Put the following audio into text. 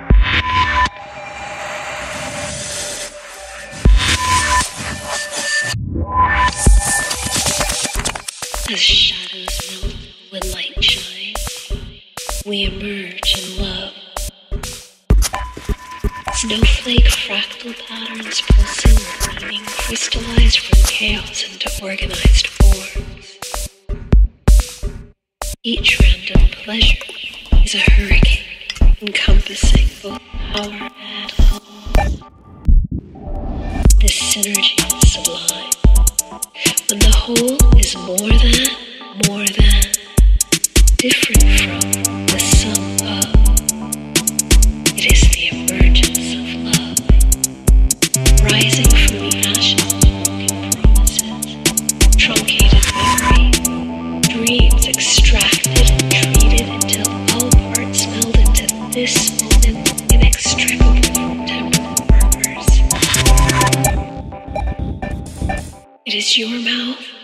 As shadows melt when light shines, we emerge in love. Snowflake fractal patterns pulsing with meaning crystallize from chaos into organized forms. Each random pleasure is a hurricane encompassing both power and love. This synergy is sublime. When the whole is more than, different from, the sum of, it is the emergence of love, rising from the ashes of broken promises, truncated memory, dreams extracted and treated until all parts meld into this moment, inextricable from temporal markers. It is your mouth